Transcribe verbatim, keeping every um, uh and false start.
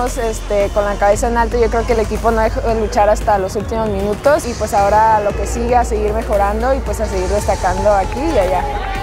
todos este, con la cabeza en alto. Yo creo que el equipo no dejó de luchar hasta los últimos minutos y pues ahora lo que sigue, a seguir mejorando y pues a seguir destacando aquí y allá.